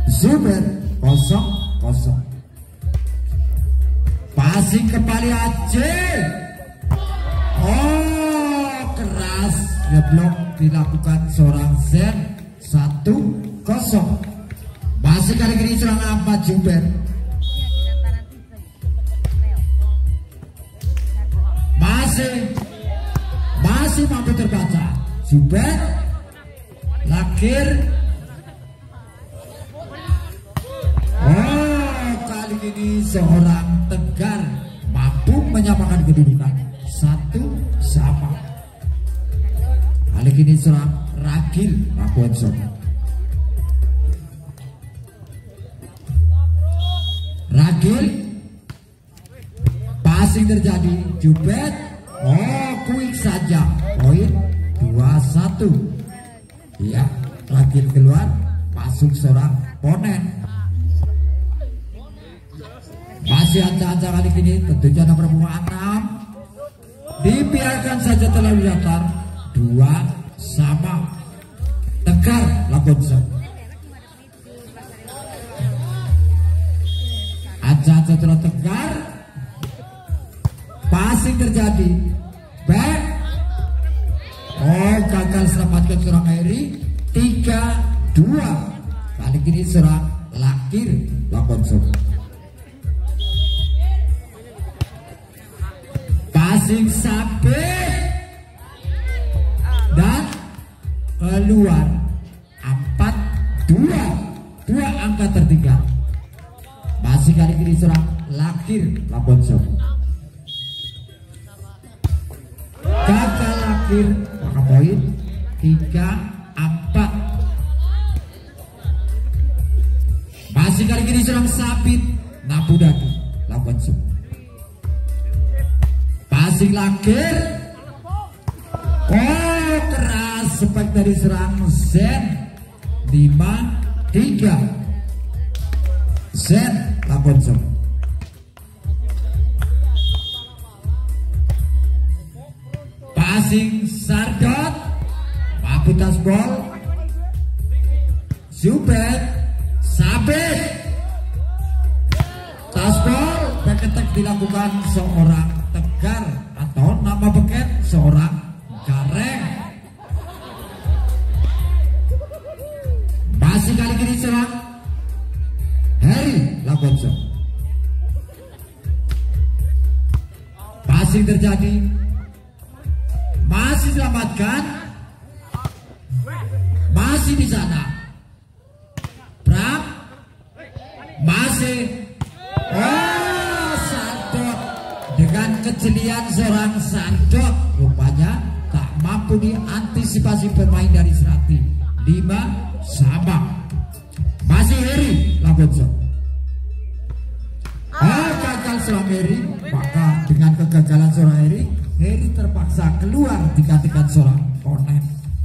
Zuber 0-0. Passing kembali Aceh. Oh, keras ngeblok dilakukan seorang Zen. 1-0. Masih kali ini serangan Ahmad Zuber. Masih mampu terbaca. Zuber Lakir. Oh, kali ini seorang Tegar mampu menyamakan kedudukan 1-1. Kali ini seorang Ragil Lakuanson. Ragil, passing terjadi. Jubet, oh quick saja. Poin 2-1. Ya, Ragil keluar, masuk seorang ponen. Masih acak-acak kali ini, tentunya nomor punggung 6. Dibiarkan saja terlalu datar. 2-2. Tegar Lakuanson. Acak-acak terlalu Tegar. Passing terjadi. Back. Oh, gagal selamatkan seorang Eri. 3-2. Kali ini seorang Lakir Lakuanson. Passing sampai dan keluar. 4-2. 2 angka tertinggal. Masih kali ini seorang Lakir Lakuanson. Gagal Lakir, maka poin 3-4. Masih kali ini seorang Sabit Napudaki Lakuanson. Passing Lakir. Oh, keras spek dari serang Zen. 5-3. Zen Lakuanson. Passing Sardot. Mampu tasbol. Zubet. Sabit. Tasbol. Beketek dilakukan seorang Tegar atau nama beket seorang Gareng. Masih kali ini serang Heri Lakuanson. Passing terjadi. Masih selamatkan. Masih di sana. Pram. Masih. Oh, Sardot. Dengan kejelian seorang Sardot. Rupanya tak mampu diantisipasi pemain dari Serati. 5-5. Masih Heri Lakuanson. Oh, gagal seorang Heri. Maka dengan kegagalan seorang Heri terpaksa keluar digantikan seorang ponen.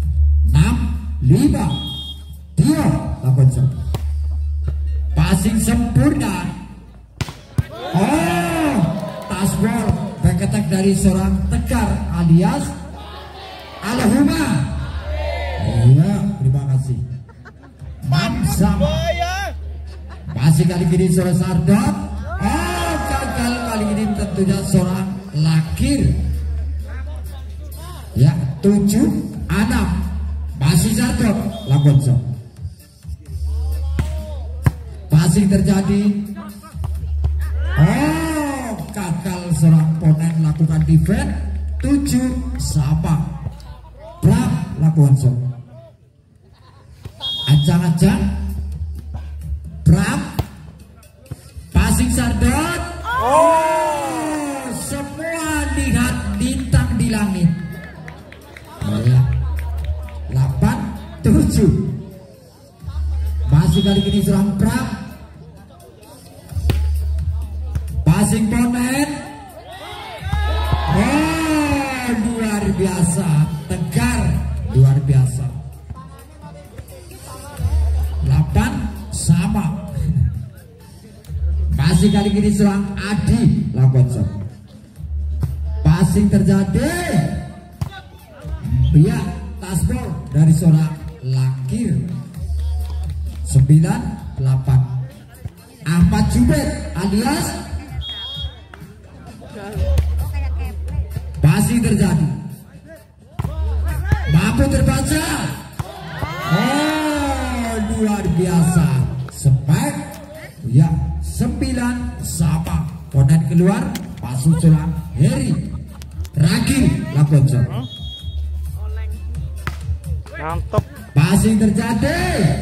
6-5. Tio Lakuanson. Passing sempurna. Oh, tasbol back attack dari seorang Tegar alias Alhuma. Iya, terima kasih. 6-6. Masih kali ini seorang Sardot. Oh, gagal kali ini tentunya seorang Lakir. Ya, 7-6. Masih Sardot Lakuanson. Passing terjadi. Oh, gagal seorang ponen lakukan defense. 7-sama. Pram Lakuanson. Ancang-ancang. Pram. Passing Sardot. Oh, semua lihat bintang di langit. 8-7. Masih kali ini serang Pram. Passing ponen. Oh, luar biasa. Tegar luar biasa. 8-sama. Masih kali ini serang Adi Lakuanson. Passing terjadi. Ya, tasbol dari seorang Lakir. 9 8. Ahmad Jubair alias masih terjadi. Mampu terbaca. Oh, luar biasa. Spek ya 9 sama. Ponen keluar. Pasung selang Heri Ragil Lakonco. Mantap. Passing terjadi.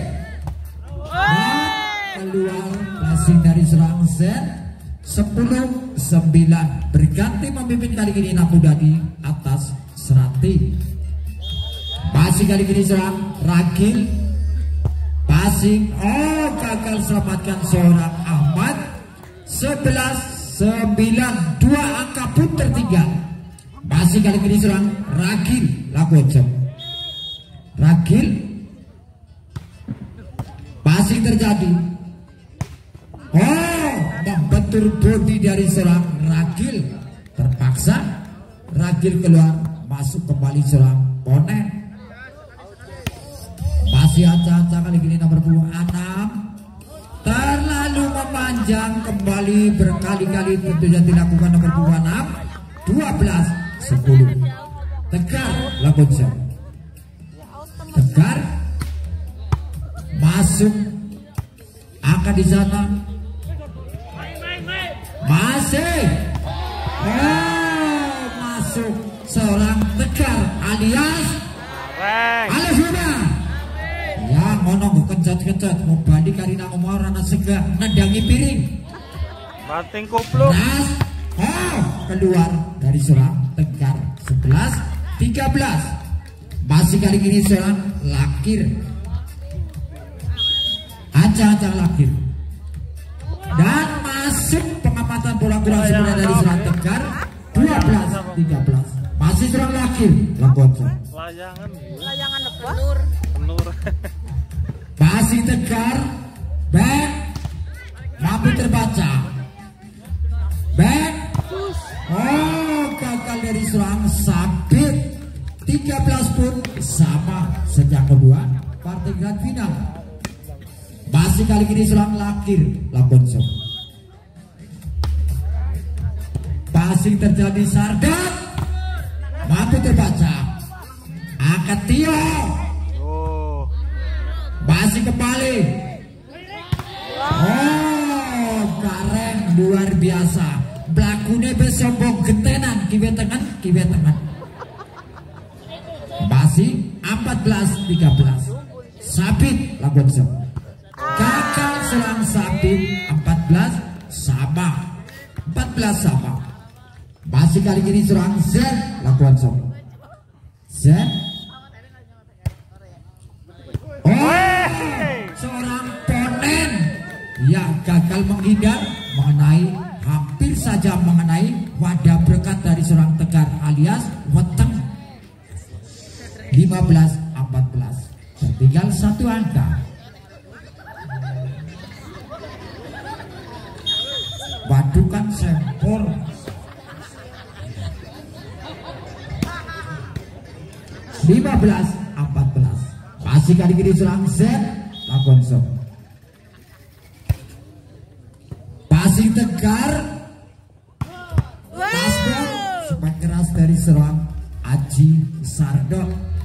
Keluar passing dari serang Zen. 10-9 berganti memimpin kali ini Namuda di atas Serati. Passing kali ini serang Ragil. Passing gagal selamatkan seorang Ahmad. 11-9 2 angka pun tertinggal. Passing kali ini serang Ragil Lakonco. Ragil. Passing terjadi. Membentur bodi dari serang Ragil. Terpaksa Ragil keluar, masuk kembali serang Ponen. Masih acak-acak kali ini nomor 6. Terlalu memanjang, kembali berkali-kali tentunya dilakukan nomor 26. 12-10. Tegar Lakonco. Tegar masuk, angkat di sana. Masih masuk seorang Tegar alias Alvina. Ya ngono kencet-kencet mau balik karena ngomong rana sega nendangi piring. Bating kupluk. Keluar dari serang Tegar. 11-13. Masih kali ini serang Lakir. Acak-acak Lakir. Dan masuk pengamatan bola kurang sebenarnya dari serang Tegar. 12-13. Masih serang Lakir Lakonco. Layangan apa? Penur. Masih Tegar. Back. Mampu terbaca. Back. Gagal dari serang Sabit. 13 pun sama sejak kedua partai grand final. Masih kali ini serang Lakir Lakonco. Passing terjadi Sardat. Mampu terbaca. Angkat Tio. Masih kembali. Karen luar biasa. Belakune besombong gentenan kiwe tengan. Masih 14-13. Sabit Lakonco. Gagal serang Sabit. 14 sama. Masih kali ini serang Zen Lakonco. Zen. Seorang Ponen yang gagal menghindar, hampir saja mengenai wadah berkat dari seorang Tegar alias Weteng. 15-14. Tinggal 1 angka. Wadukan sempor. 15-14. Masih kali ini serang Zen Lakonco. Passing Tegar. Tasbel sempat keras dari serang Aji Sardot.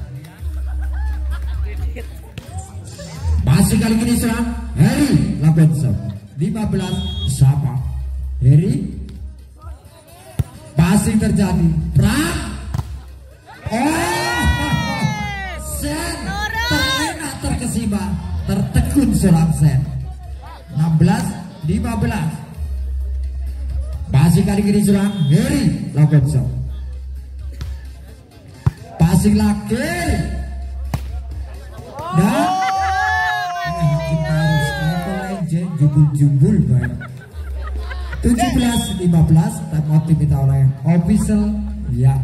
Masih kali ini serang Heri Lakonco. 15 sama. Heri. Passing terjadi. Pram. Sen terlena terkesima, tertekun serang Sen. 16-15. Passing kali ini serang Heri Lakonco. Passing lagi. Dan jumbul baik. 17-15 time out diminta oleh official ya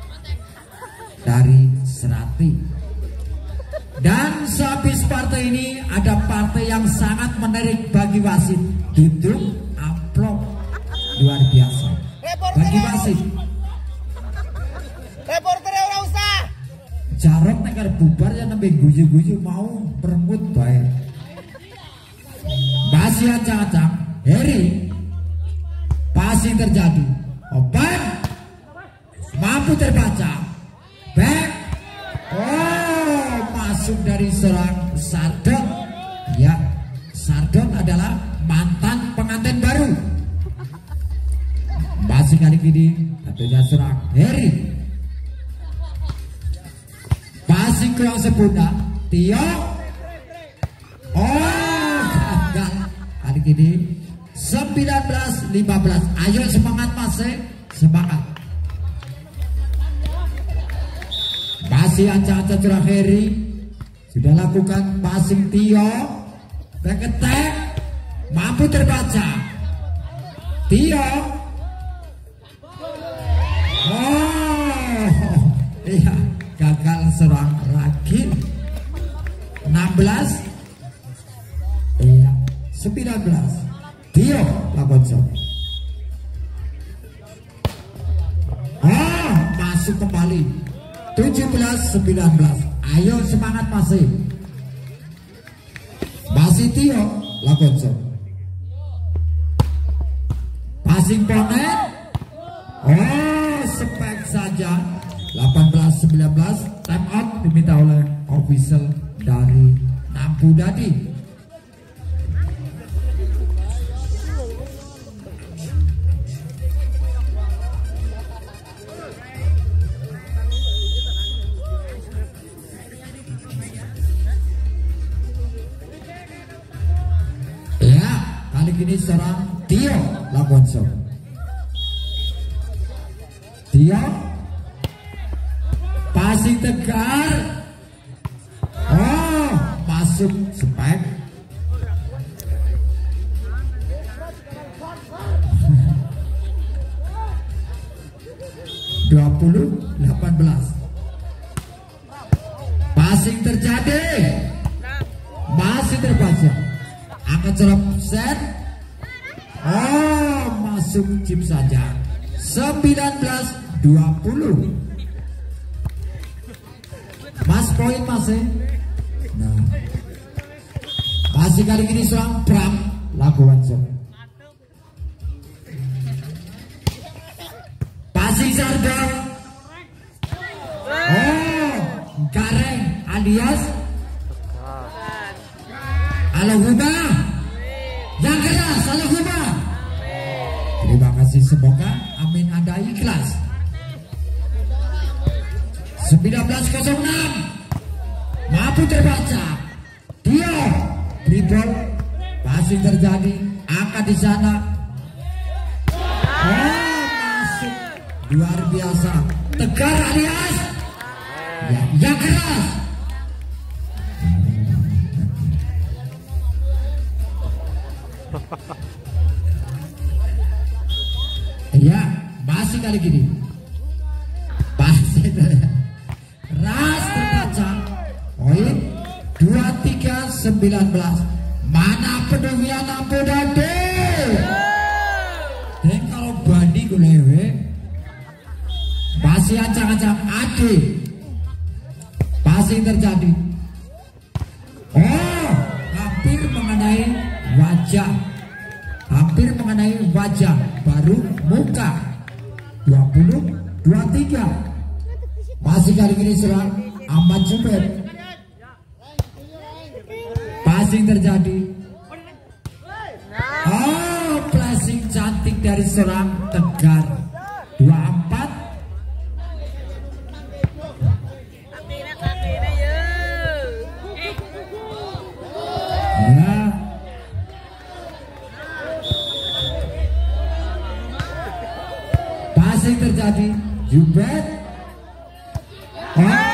dari Serati. Dan sehabis partai ini ada partai yang sangat menarik bagi wasit. Duduk amplop luar biasa bagi wasit. Reporternya ora usah. Jarok nekar bubar ya nembe guyu-guyu mau berembut baik. Masih ancang-ancang Heri. Passing terjadi. Open. Mampu terbaca. Back. Oh, masuk dari seorang Sardon. Ya, Sardon adalah mantan pengantin baru. Masih kali ini tentunya seorang Heri. Passing kurang sempurna. Tio. Oh, gagal. Kali ini 19-15. Ayo semangat masih, semangat. Masih ancang-ancang curah Heri. Sudah lakukan passing Tio. Back attack. Mampu terbaca. Tio. Oh, iya, gagal serang lagi. 16. Iya, 19. Tio Lakonso. Masuk kembali. 17-19. Ayo semangat masih. Masih Tio Lakonso. Passing ponet. Oh, spek saja. 18-19. Time out diminta oleh official dari Nampu Dadi. Ya, kali ini serang Tio Lakonso. Tio passing tegar. Oh, masuk spek. Passing terjadi. Masih terbaca. Angkat serap set. Oh, masuk chip saja. 19-20. Mas poin masih. Nah, masih kali ini serang Pram Lakonso. Passing Sardon. Oh, Gareng alias Alahuma. Yang keras Alahuma. Terima kasih, semoga amin Anda ikhlas. 19-06. Mampu terbaca. Tio dribble. Passing terjadi. Angkat di sana. Oh, masuk. Luar biasa. Tegar alias. Ya, yang keras. Ya, masih kali gini. Pasti ras terbaca. Poin 23-19. Mana pedulian Nampu Dadi? Dan kalau bandi kulewe masih ancang-ancang Adi. Passing terjadi. Oh, hampir mengenai wajah. Hampir mengenai wajah, baru muka. 20-23. Masih kali ini serang Ahmad Jubair. Passing terjadi. Oh, flashing cantik dari serang Tegar. 24. Ya. Passing terjadi. Jubair. Oh,